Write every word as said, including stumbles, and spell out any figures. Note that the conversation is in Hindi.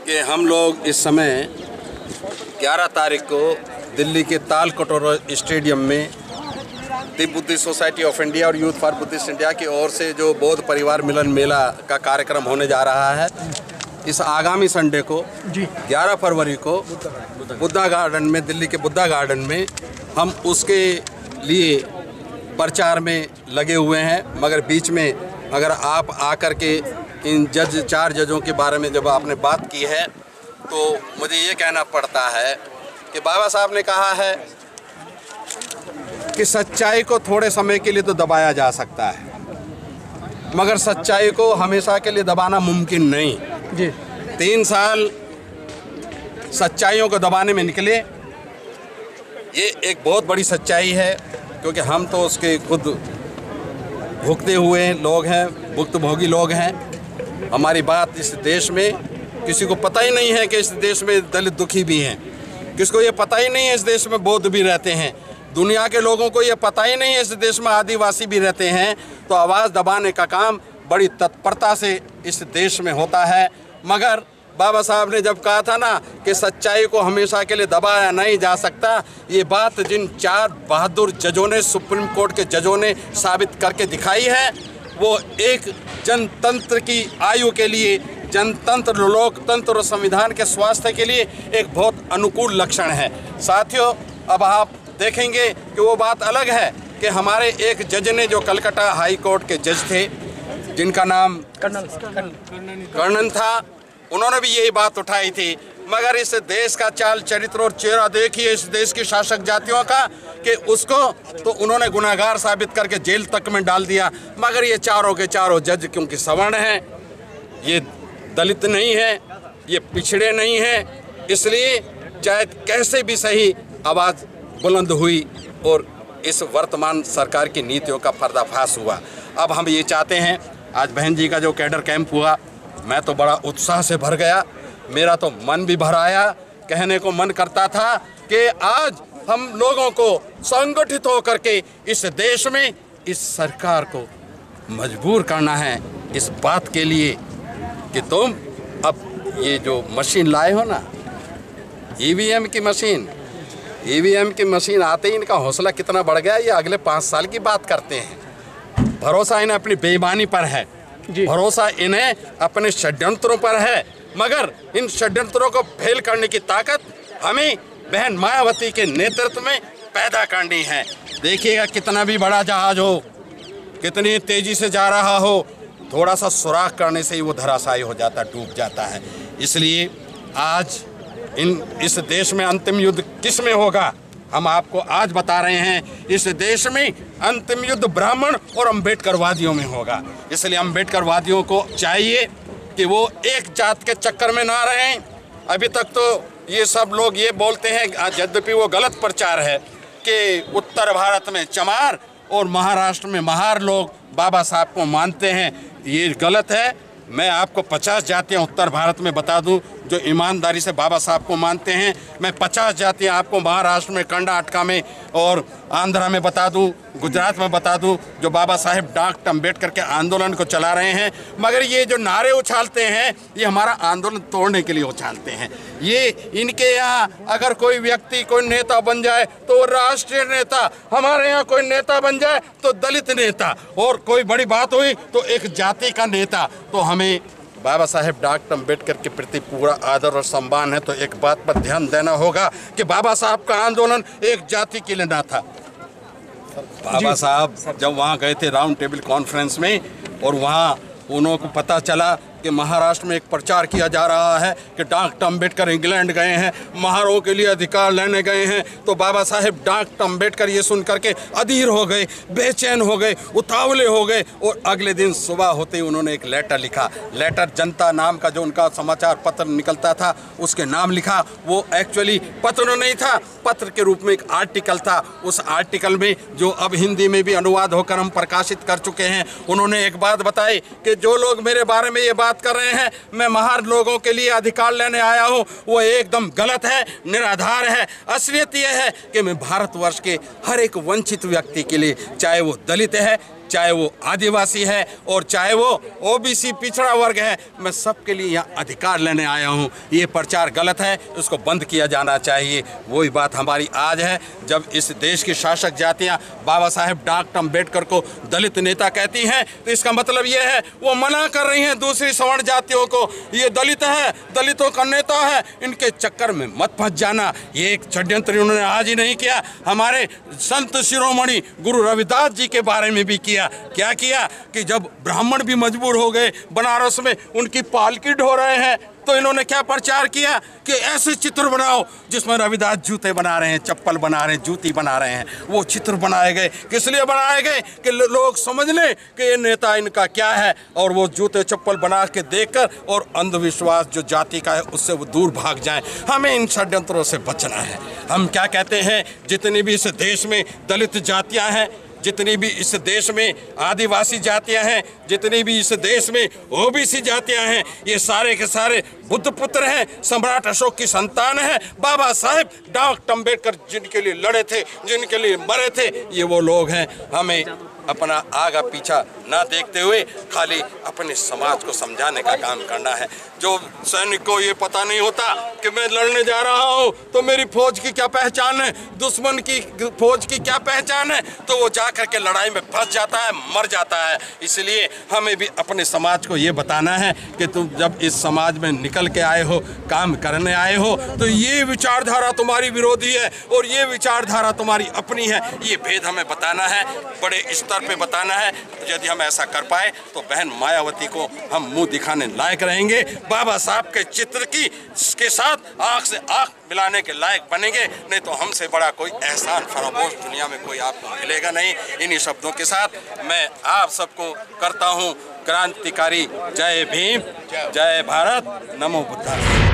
कि हम लोग इस समय ग्यारह तारीख को दिल्ली के ताल कटोरा स्टेडियम में the Buddhist Society of India और यूथ फॉर बुद्धिस्ट इंडिया की ओर से जो बौद्ध परिवार मिलन मेला का कार्यक्रम होने जा रहा है, इस आगामी संडे को ग्यारह फरवरी को बुद्धा गार्डन में, दिल्ली के बुद्धा गार्डन में हम उसके लिए प्रचार में लगे हुए हैं। मगर बीच में अगर आप आकर के इन जज चार जजों के बारे में जब आपने बात की है तो मुझे ये कहना पड़ता है कि बाबा साहब ने कहा है कि सच्चाई को थोड़े समय के लिए तो दबाया जा सकता है, मगर सच्चाई को हमेशा के लिए दबाना मुमकिन नहीं जी। तीन साल सच्चाइयों को दबाने में निकले, ये एक बहुत बड़ी सच्चाई है, क्योंकि हम तो उसके खुद भुगते हुए लोग हैं, भुक्तभोगी लोग हैं। हमारी बात इस देश में किसी को पता ही नहीं है कि इस देश में दलित दुखी भी हैं, किसको ये पता ही नहीं है इस देश में बौद्ध भी रहते हैं, दुनिया के लोगों को ये पता ही नहीं है इस देश में आदिवासी भी रहते हैं। तो आवाज़ दबाने का काम बड़ी तत्परता से इस देश में होता है। मगर बाबा साहब ने जब कहा था ना कि सच्चाई को हमेशा के लिए दबाया नहीं जा सकता, ये बात जिन चार बहादुर जजों ने, सुप्रीम कोर्ट के जजों ने साबित करके दिखाई है, वो एक जनतंत्र की आयु के लिए, जनतंत्र, लोकतंत्र और संविधान के स्वास्थ्य के लिए एक बहुत अनुकूल लक्षण है। साथियों, अब आप देखेंगे कि वो बात अलग है कि हमारे एक जज ने, जो कलकत्ता हाई कोर्ट के जज थे, जिनका नाम कर्णन था, उन्होंने भी यही बात उठाई थी। मगर इस देश का चाल चरित्र और चेहरा देखिए इस देश की शासक जातियों का, कि उसको तो उन्होंने गुनाहगार साबित करके जेल तक में डाल दिया। मगर ये चारों के चारों जज क्योंकि सवर्ण हैं, ये दलित नहीं है, ये पिछड़े नहीं हैं, इसलिए चाहे कैसे भी सही आवाज़ बुलंद हुई और इस वर्तमान सरकार की नीतियों का पर्दाफाश हुआ। अब हम ये चाहते हैं, आज बहन जी का जो कैडर कैंप हुआ, मैं तो बड़ा उत्साह से भर गया, मेरा तो मन भी भर आया। कहने को मन करता था कि आज हम लोगों को संगठित होकर के इस देश में इस सरकार को मजबूर करना है इस बात के लिए कि तुम अब ये जो मशीन लाए हो ना, ईवीएम की मशीन, ईवीएम की मशीन आते ही इनका हौसला कितना बढ़ गया, ये अगले पाँच साल की बात करते हैं। भरोसा इन्हें अपनी बेईमानी पर है, भरोसा इन्हें अपने षड्यंत्रों पर है, मगर इन षड्यंत्रों को फेल करने की ताकत हमें बहन मायावती के नेतृत्व में पैदा करनी है। देखिएगा कितना भी बड़ा जहाज हो, कितनी तेजी से जा रहा हो, थोड़ा सा सुराख करने से ही वो धराशायी हो जाता, डूब जाता है। इसलिए आज इन इस देश में अंतिम युद्ध किस में होगा, हम आपको आज बता रहे हैं। इस देश में अंतिम युद्ध ब्राह्मण और अम्बेडकरवादियों में होगा। इसलिए अम्बेडकरवादियों को चाहिए कि वो एक जात के चक्कर में ना रहें। अभी तक तो ये सब लोग ये बोलते हैं, यद्यपि वो गलत प्रचार है, कि उत्तर भारत में चमार और महाराष्ट्र में महार लोग बाबा साहब को मानते हैं। ये गलत है। मैं आपको पचास जातियाँ उत्तर भारत में बता दूं जो ईमानदारी से बाबा साहब को मानते हैं। मैं पचास जातियाँ आपको महाराष्ट्र में, कर्नाटका में और आंध्रा में बता दूं, गुजरात में बता दूं, जो बाबा साहेब डॉक्टर अम्बेडकर के आंदोलन को चला रहे हैं। मगर ये जो नारे उछालते हैं, ये हमारा आंदोलन तोड़ने के लिए उछालते हैं। ये इनके यहाँ अगर कोई व्यक्ति, कोई नेता बन जाए तो राष्ट्रीय नेता, हमारे यहाँ कोई नेता बन जाए तो दलित नेता, और कोई बड़ी बात हुई तो एक जाति का नेता। तो हमें बाबा साहेब डॉक्टर अम्बेडकर के प्रति पूरा आदर और सम्मान है। तो एक बात पर ध्यान देना होगा कि बाबा साहब का आंदोलन एक जाति के लिए ना था। बाबा साहब जब वहाँ गए थे राउंड टेबल कॉन्फ्रेंस में, और वहाँ उनको पता चला कि महाराष्ट्र में एक प्रचार किया जा रहा है कि डॉक्टर अम्बेडकर इंग्लैंड गए हैं, महारों के लिए अधिकार लेने गए हैं, तो बाबा साहेब डॉक्टर अम्बेडकर ये सुन करके अधीर हो गए, बेचैन हो गए, उतावले हो गए, और अगले दिन सुबह होते ही उन्होंने एक लेटर लिखा। लेटर जनता नाम का जो उनका समाचार पत्र निकलता था उसके नाम लिखा। वो एक्चुअली पत्र नहीं था, पत्र के रूप में एक आर्टिकल था। उस आर्टिकल में, जो अब हिंदी में भी अनुवाद होकर हम प्रकाशित कर चुके हैं, उन्होंने एक बात बताई कि जो लोग मेरे बारे में ये बात कर रहे हैं मैं महार लोगों के लिए अधिकार लेने आया हूं, वो एकदम गलत है, निराधार है। असलियत यह है कि मैं भारतवर्ष के हर एक वंचित व्यक्ति के लिए, चाहे वो दलित है, चाहे वो आदिवासी है और चाहे वो ओबीसी पिछड़ा वर्ग है, मैं सबके लिए यहाँ अधिकार लेने आया हूँ। ये प्रचार गलत है, उसको बंद किया जाना चाहिए। वही बात हमारी आज है, जब इस देश की शासक जातियाँ बाबा साहेब डॉक्टर अम्बेडकर को दलित नेता कहती हैं, तो इसका मतलब ये है वो मना कर रही हैं दूसरी सवर्ण जातियों को, ये दलित है, दलितों का नेता है, इनके चक्कर में मत फंस जाना। ये एक षड्यंत्र उन्होंने आज ही नहीं किया, हमारे संत शिरोमणि गुरु रविदास जी के बारे में भी किया। क्या किया कि जब ब्राह्मण भी मजबूर हो गए, बनारस में उनकी पालकी ढो रहे हैं, तो इन्होंने क्या प्रचार किया कि ऐसे चित्र बनाओ जिसमें रविदास जूते बना रहे हैं, चप्पल बना रहे हैं, जूती बना रहे हैं। वो चित्र बनाए गए, किस लिए बनाए गए कि लोग समझ लें कि ये नेता इनका क्या है, और वो जूते चप्पल बना के देखकर और अंधविश्वास जो जाति का है उससे वो दूर भाग जाएं। हमें इन षड्यंत्रों से बचना है। हम क्या कहते हैं, जितनी भी इस देश में दलित जातियाँ हैं, जितनी भी इस देश में आदिवासी जातियां हैं, जितनी भी इस देश में ओबीसी जातियां हैं, ये सारे के सारे बुद्ध पुत्र हैं, सम्राट अशोक की संतान है। बाबा साहेब डॉक्टर अम्बेडकर जिनके लिए लड़े थे, जिनके लिए मरे थे, ये वो लोग हैं। हमें अपना आगा पीछा ना देखते हुए खाली अपने समाज को समझाने का काम करना है। जो सैनिक को ये पता नहीं होता कि मैं लड़ने जा रहा हूँ तो मेरी फौज की क्या पहचान है, दुश्मन की फौज की क्या पहचान है, तो वो जा कर के लड़ाई में फंस जाता है, मर जाता है। इसलिए हमें भी अपने समाज को ये बताना है कि तुम जब इस समाज में निकल के आए हो, काम करने आए हो, तो ये विचारधारा तुम्हारी विरोधी है और ये विचारधारा तुम्हारी अपनी है। ये भेद हमें बताना है, बड़े स्तर पे बताना है। यदि हम ऐसा कर पाए तो बहन मायावती को हम मुंह दिखाने लायक रहेंगे, बाबा साहब के चित्र की के साथ आंख से आंख मिलाने के लायक बनेंगे। नहीं तो हमसे बड़ा कोई एहसान फरामोश दुनिया में कोई आपको मिलेगा नहीं। इन्हीं शब्दों के साथ मैं आप सबको करता हूँ क्रांतिकारी जय भीम, जय भारत, नमो बुद्धाय।